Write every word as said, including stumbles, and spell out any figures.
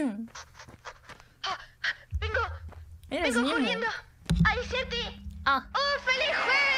Vengo. Mira, Vengo Nimu. corriendo a decirte. Ah. ¡Oh, feliz jueves!